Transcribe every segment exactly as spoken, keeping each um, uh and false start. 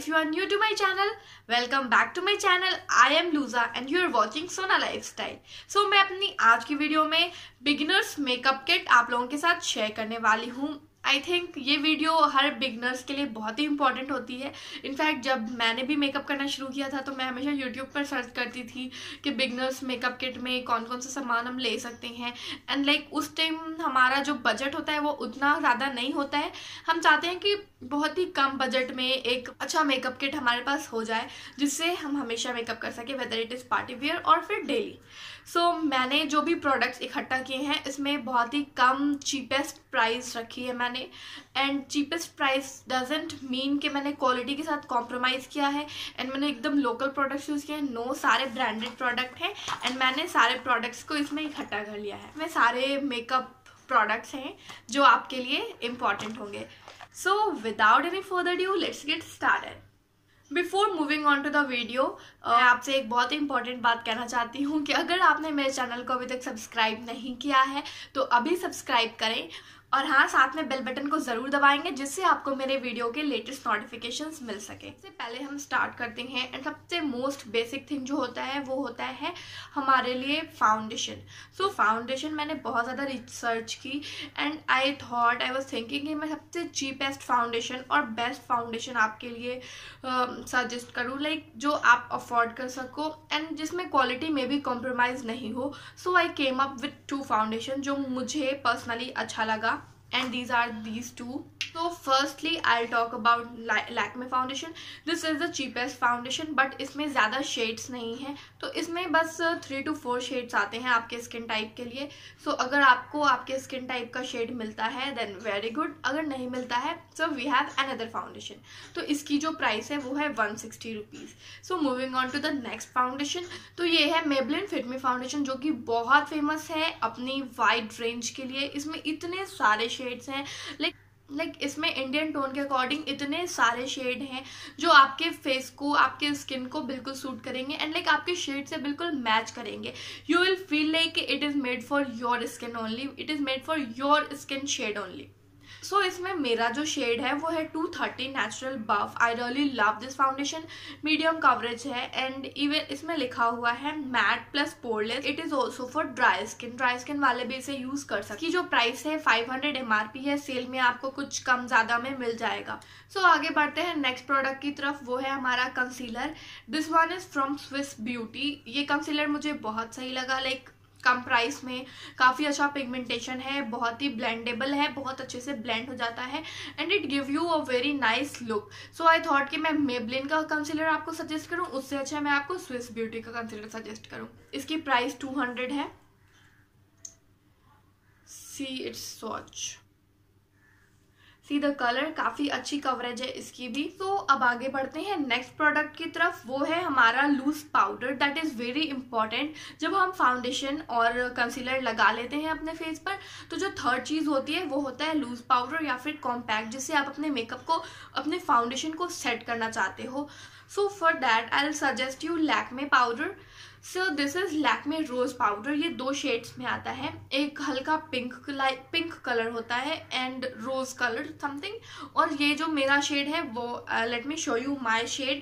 if you are new to my channel, welcome back to my channel. I am Luza and you are watching Sona Lifestyle. So मैं अपनी आज की video में beginners makeup kit आप लोगों के साथ शेयर करने वाली हूँ. आई थिंक ये वीडियो हर बिगनर्स के लिए बहुत ही इंपॉर्टेंट होती है. इनफैक्ट जब मैंने भी मेकअप करना शुरू किया था तो मैं हमेशा यूट्यूब पर सर्च करती थी कि बिगनर्स मेकअप किट में कौन कौन सा सामान हम ले सकते हैं. एंड लाइक like, उस टाइम हमारा जो बजट होता है वो उतना ज़्यादा नहीं होता है. हम चाहते हैं कि बहुत ही कम बजट में एक अच्छा मेकअप किट हमारे पास हो जाए जिससे हम हमेशा मेकअप कर सके, whether it is party wear और फिर डेली. सो so, मैंने जो भी प्रोडक्ट्स इकट्ठा किए हैं इसमें बहुत ही कम चीपेस्ट प्राइस रखी है मैंने. And cheapest price doesn't mean कि मैंने क्वालिटी के साथ कॉम्प्रोमाइज़ किया है. एंड मैंने एकदम लोकल प्रोडक्ट्स यूज़ किए हैं. नो, सारे ब्रांडेड प्रोडक्ट हैं एंड मैंने सारे प्रोडक्ट्स को इसमें इकट्ठा कर लिया है. मैं सारे मेकअप प्रोडक्ट्स हैं जो आपके लिए इम्पॉर्टेंट होंगे. So without any further due let's get started. Before moving on to the video, मैं आपसे एक बहुत ही इंपॉर्टेंट बात कहना चाहती हूँ कि अगर आपने मेरे चैनल को अभी तक सब्सक्राइब नहीं किया है तो अभी सब्सक्राइब करें और हाँ, साथ में बेल बटन को ज़रूर दबाएंगे जिससे आपको मेरे वीडियो के लेटेस्ट नोटिफिकेशंस मिल सके. इससे पहले हम स्टार्ट करते हैं. एंड सबसे मोस्ट बेसिक थिंग जो होता है वो होता है हमारे लिए फाउंडेशन. सो फाउंडेशन मैंने बहुत ज़्यादा रिसर्च की and I thought I was thinking कि मैं सबसे चीपेस्ट फाउंडेशन और बेस्ट फाउंडेशन आपके लिए सजेस्ट uh, करूँ, लाइक like, जो आप अफोर्ड कर सको एंड जिसमें क्वालिटी में भी कॉम्प्रोमाइज़ नहीं हो. So I came up with two foundation जो मुझे पर्सनली अच्छा लगा. And these are these two. So firstly I'll talk about Lakme foundation. This is the cheapest foundation but इसमें ज़्यादा shades नहीं हैं. तो इसमें बस थ्री टू फोर शेड्स आते हैं आपके स्किन टाइप के लिए. सो so, अगर आपको आपके स्किन टाइप का शेड मिलता है देन वेरी गुड. अगर नहीं मिलता है so we have another foundation. तो इसकी जो प्राइस है वो है one sixty rupees. So moving on to the next foundation. तो ये है Maybelline Fit Me फाउंडेशन जो कि बहुत फेमस है अपनी वाइड रेंज के लिए. इसमें इतने सारे शेड्स हैं, लाइक लाइक like, इसमें इंडियन टोन के अकॉर्डिंग इतने सारे शेड हैं जो आपके फेस को, आपके स्किन को बिल्कुल सूट करेंगे एंड लाइक like, आपके शेड से बिल्कुल मैच करेंगे. You will feel like it is made for your skin only, it is made for your skin shade only. So so, इसमें मेरा जो शेड है वो है two thirty natural buff. I really love this foundation. Medium coverage है and even इसमें लिखा हुआ है matte plus poreless. It is also for dry skin. Dry skin वाले भी इसे यूज़ कर सकते. की जो प्राइस है five hundred M R P है. सेल में आपको कुछ कम ज़्यादा में मिल जाएगा. सो so, आगे बढ़ते हैं नेक्स्ट प्रोडक्ट की तरफ. वो है हमारा concealer. This one is from Swiss Beauty. ये कंसीलर मुझे बहुत सही लगा. लाइक कम प्राइस में काफ़ी अच्छा पिगमेंटेशन है, बहुत ही ब्लेंडेबल है, बहुत अच्छे से ब्लेंड हो जाता है and it give you a very nice look. So I thought कि मैं Maybelline का कंसीलर आपको सजेस्ट करूं, उससे अच्छा मैं आपको स्विस ब्यूटी का कंसीलर सजेस्ट करूं. इसकी प्राइस टू हंड्रेड है. See it's swatch, see the colour. काफ़ी अच्छी कवरेज है इसकी भी. तो अब आगे बढ़ते हैं नेक्स्ट प्रोडक्ट की तरफ. वो है हमारा loose powder. That is very important. जब हम फाउंडेशन और कंसीलर लगा लेते हैं अपने फेस पर तो जो थर्ड चीज़ होती है वो होता है लूज पाउडर या फिर कॉम्पैक्ट, जिससे आप अपने मेकअप को, अपने फाउंडेशन को सेट करना चाहते हो. So for that I will suggest you Lakme powder. So this is Lakme rose powder. ये दो शेड्स में आता है. एक हल्का पिंक लाइक पिंक कलर होता है एंड रोज कलर समथिंग. और ये जो मेरा शेड है वो, let me show you my shade.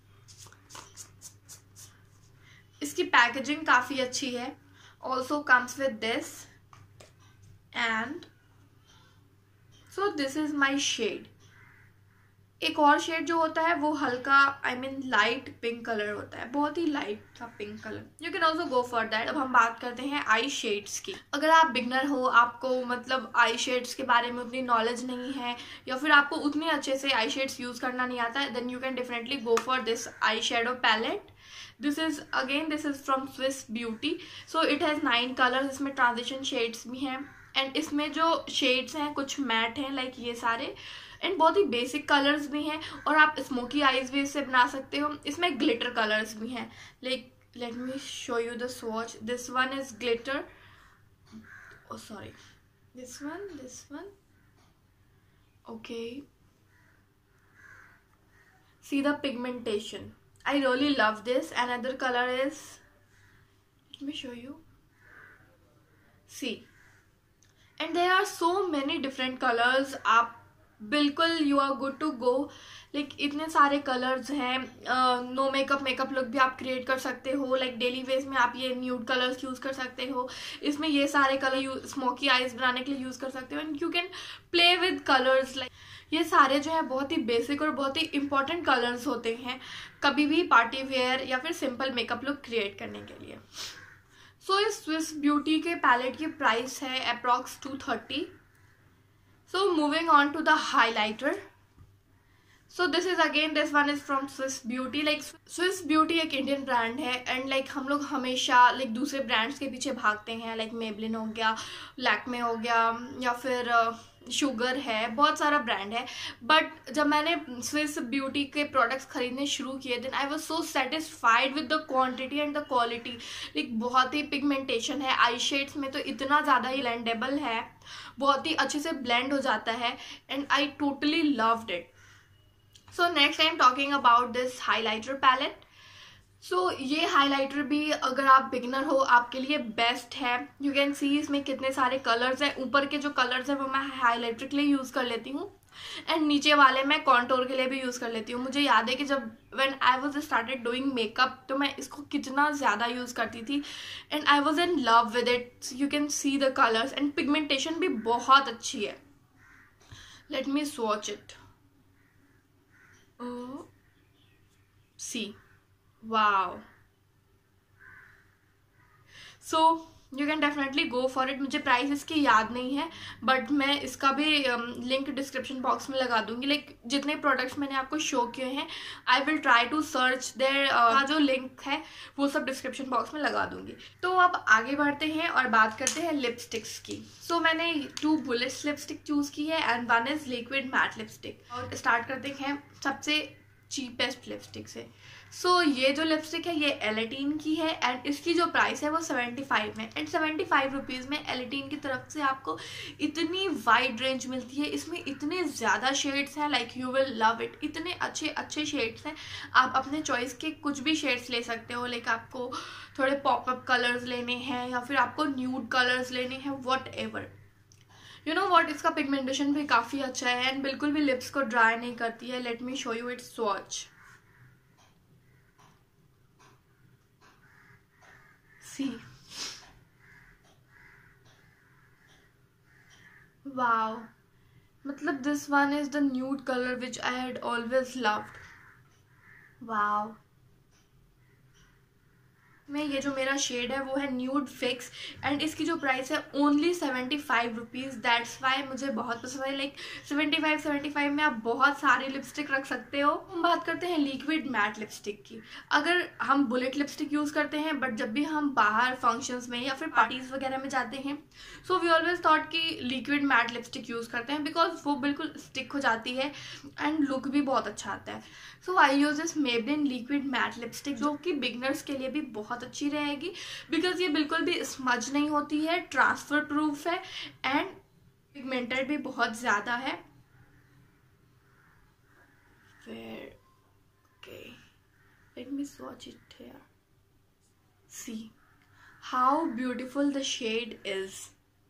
इसकी पैकेजिंग काफ़ी अच्छी है. Also comes with this and so this is my shade. एक और शेड जो होता है वो हल्का I mean light pink colour होता है, बहुत ही लाइट सा pink colour. You can also go for that. अब हम बात करते हैं आई शेड्स की. अगर आप बिगनर हो, आपको मतलब आई शेड्स के बारे में उतनी नॉलेज नहीं है या फिर आपको उतने अच्छे से आई शेड्स यूज़ करना नहीं आता है, then you can definitely go for this eye shadow palette. This is again this is from Swiss Beauty. So it has nine colours. इसमें ट्रांजिशन शेड्स भी हैं एंड इसमें जो शेड्स हैं कुछ मैट हैं लाइक ये सारे एंड बहुत ही बेसिक कलर्स भी हैं और आप स्मोकी आईज भी इससे बना सकते हो. इसमें ग्लिटर कलर्स भी हैं. Like let me show you the swatch. This one is glitter. Oh sorry, this one this one okay. See the pigmentation. I really love this. Another colour is, let me show you. See, and there are so many different colours. आप बिल्कुल you are good to go. Like इतने सारे colours हैं, no makeup makeup look भी आप create कर सकते हो। लाइक डेली वेज में आप ये न्यूड कलर्स यूज़ कर सकते हो। इसमें ये सारे कलर स्मोकी आईज बनाने के लिए यूज़ कर सकते हो and you can play with colours. Like ये सारे जो है बहुत ही बेसिक और बहुत ही इंपॉर्टेंट कलर्स होते हैं कभी भी पार्टी वेयर या फिर सिंपल मेकअप लुक क्रिएट करने के लिए। सो so, इस स्विस ब्यूटी के पैलेट की प्राइस है approx two thirty. So moving on to the highlighter. So this is again this one is from Swiss Beauty. Like Swiss Beauty एक Indian brand है and like हम लोग हमेशा like like, दूसरे brands के पीछे भागते हैं। लाइक मेबलिन हो गया, लैक्मे हो गया, या फिर शुगर uh, है, बहुत सारा ब्रांड है। बट जब मैंने स्विस ब्यूटी के प्रोडक्ट्स खरीदने शुरू किए then I was so satisfied with the quantity and the quality. Like बहुत ही पिगमेंटेशन है, आई शेड्स में तो इतना ज़्यादा ही ब्लेंडेबल है, बहुत ही अच्छे से ब्लेंड हो जाता है and I totally loved it. So next I am talking about this highlighter palette. So ये हाइलाइटर भी अगर आप बिगिनर हो आपके लिए बेस्ट है। यू कैन सी इसमें कितने सारे कलर्स हैं। ऊपर के जो कलर्स हैं वो मैं हाइलाइटर के लिए यूज़ कर लेती हूँ एंड नीचे वाले मैं कॉन्टोर के लिए भी यूज़ कर लेती हूँ। मुझे याद है कि जब when I was started doing makeup तो मैं इसको कितना ज़्यादा यूज़ करती थी and I was in love with it. You can see the colours and pigmentation भी बहुत अच्छी है। Let me swatch it. See wow, so you can definitely go for it। मुझे प्राइस इसकी याद नहीं है बट मैं इसका भी लिंक डिस्क्रिप्शन बॉक्स में लगा दूंगी। लाइक like, जितने प्रोडक्ट्स मैंने आपको शो किए हैं I will try to search there, का जो लिंक है वो सब डिस्क्रिप्शन बॉक्स में लगा दूंगी। तो अब आगे बढ़ते हैं और बात करते हैं लिपस्टिक्स की। सो so, मैंने टू बुलेट्स लिपस्टिक चूज़ की है and one is liquid matte lipstick. और स्टार्ट करते हैं सबसे चीपेस्ट लिपस्टिक से। सो so, ये जो लिपस्टिक है ये एलेटीन की है एंड इसकी जो प्राइस है वो सेवेंटी फाइव है एंड सेवेंटी फाइव रुपीज़ में एलेटीन की तरफ से आपको इतनी वाइड रेंज मिलती है। इसमें इतने ज़्यादा शेड्स हैं, like you will love it. इतने अच्छे अच्छे शेड्स हैं, आप अपने चॉइस के कुछ भी शेड्स ले सकते हो। लाइक आपको थोड़े पॉपअप कलर्स लेने हैं या फिर आपको न्यूड कलर्स लेने हैं, whatever. You know what, इसका पिगमेंटेशन भी काफ़ी अच्छा है एंड बिल्कुल भी लिप्स को ड्राई नहीं करती है। Let me show you its swatch. See wow, मतलब this one is the nude colour which I had always loved. Wow, में ये जो मेरा शेड है वो है न्यूड फिक्स एंड इसकी जो प्राइस है only seventy five rupees. That's why मुझे बहुत पसंद है। Like seventy five seventy five में आप बहुत सारी लिपस्टिक रख सकते हो। हम बात करते हैं लिक्विड मैट लिपस्टिक की। अगर हम बुलेट लिपस्टिक यूज़ करते हैं बट जब भी हम बाहर फंक्शंस में या फिर पार्टीज़ वगैरह में जाते हैं सो वी ऑलवेज थॉट कि लिक्विड मैट लिपस्टिक यूज़ करते हैं बिकॉज वो बिल्कुल स्टिक हो जाती है एंड लुक भी बहुत अच्छा आता है। So I use this Maybelline liquid matte lipstick जो कि बिगनर्स के लिए भी बहुत अच्छी रहेगी बिकॉज ये बिल्कुल भी स्मज नहीं होती है, ट्रांसफर प्रूफ है एंड पिगमेंटेड भी बहुत ज़्यादा है। Okay, let me swatch it here. See how beautiful the shade is.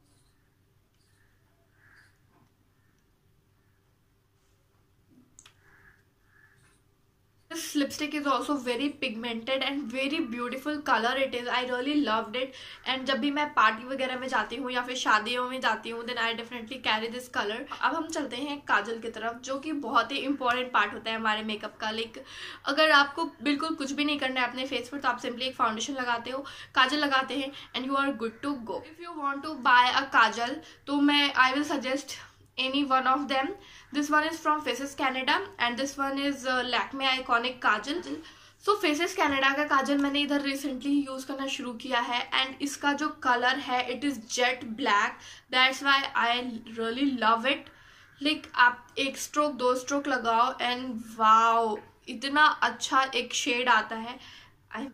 This lipstick is also very pigmented and very beautiful color it is. I really loved it and जब भी मैं party वगैरह में जाती हूँ या फिर शादियों में जाती हूँ then I definitely carry this color। अब हम चलते हैं काजल की तरफ जो कि बहुत ही important part होता है हमारे मेकअप का। लाइक अगर आपको बिल्कुल कुछ भी नहीं करना है अपने फेस पर तो आप सिंपली एक फाउंडेशन लगाते हो, काजल लगाते हैं and you are good to go. If you want to buy a kajal तो मैं I will suggest any one of them. This one is from Faces Canada and this one is uh, Lakme Iconic Kajal. So Faces Canada का काजल मैंने इधर recently use करना शुरू किया है and इसका जो कलर है it is jet black. That's why I really love it. Like आप एक स्ट्रोक दो स्ट्रोक लगाओ एंड वाओ इतना अच्छा एक शेड आता है। I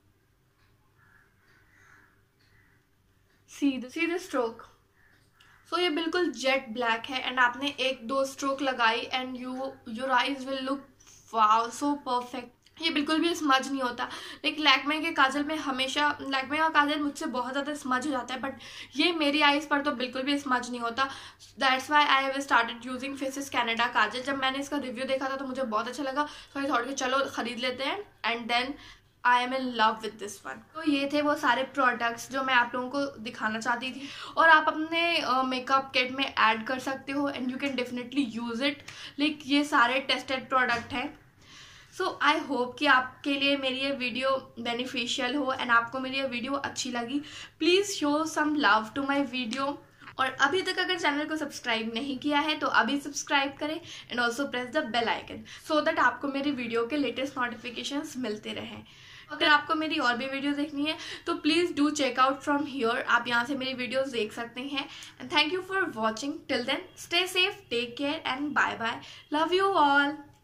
see the see the stroke. So so, ये बिल्कुल जेट ब्लैक है एंड आपने एक दो स्ट्रोक लगाई and you your eyes will look wow so perfect. ये बिल्कुल भी स्मज नहीं होता। लाइक लैक्मे के काजल में हमेशा, लैक्मे का काजल मुझसे बहुत ज़्यादा स्मज हो जाता है, बट ये मेरी आईज पर तो बिल्कुल भी स्मज नहीं होता। That's why I have started using Faces Canada kajal. जब मैंने इसका रिव्यू देखा था तो मुझे बहुत अच्छा लगा, तो आई थॉट कि चलो ख़रीद लेते हैं, and then I am in love with this one. तो ये थे वो सारे प्रोडक्ट्स जो मैं आप लोगों को दिखाना चाहती थी, और आप अपने मेकअप किट में ऐड कर सकते हो and you can definitely use it. Like ये सारे टेस्टेड प्रोडक्ट हैं। सो आई होप कि आपके लिए मेरी ये वीडियो बेनिफिशियल हो एंड आपको मेरी ये वीडियो अच्छी लगी। Please show some love to my video, और अभी तक अगर चैनल को सब्सक्राइब नहीं किया है तो अभी सब्सक्राइब करें and also press the bell icon so that आपको मेरी वीडियो के लेटेस्ट नोटिफिकेशंस मिलते रहें। अगर आपको मेरी और भी वीडियो देखनी है तो please do check out from here. आप यहाँ से मेरी वीडियोस देख सकते हैं। And thank you for watching. Till then stay safe, take care and bye bye. Love you all.